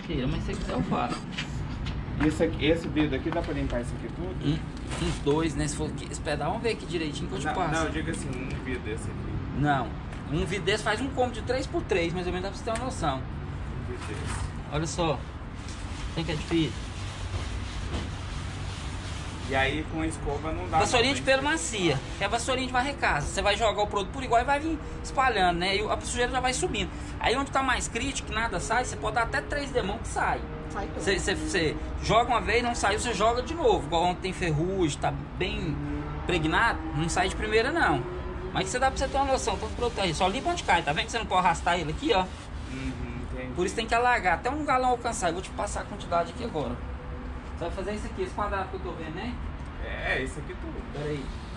lixeira, mas se você quiser eu faço. Esse vidro aqui dá pra limpar isso aqui tudo? Uns dois, né? Se for esse pedal, vamos ver aqui direitinho que eu te passo. Não, eu digo assim, um vidro desse aqui. Não, um vidro desse faz um cômodo de 3x3, mais ou menos, dá pra você ter uma noção. Um vidro desse. Olha só, tem que é difícil. E aí com a escova não dá. Vassourinha de pelo macia, que é a vassourinha de varrer casa. Você vai jogar o produto por igual e vai vir espalhando, né? E a sujeira já vai subindo. Aí onde tá mais crítico, que nada sai, você pode dar até 3 demãos que sai. Sai tudo. Você joga uma vez, não saiu, você joga de novo. Igual onde tem ferrugem, tá bem impregnado, não sai de primeira não. Mas você dá pra você ter uma noção, todo produto aí. Só limpa onde cai, tá vendo que você não pode arrastar ele aqui, ó? Entendi. Por isso tem que alargar, até um galão alcançar. Eu vou te passar a quantidade aqui agora. Você vai fazer isso aqui, esse quadrado que eu tô vendo, né? É, isso aqui tudo. Pera aí.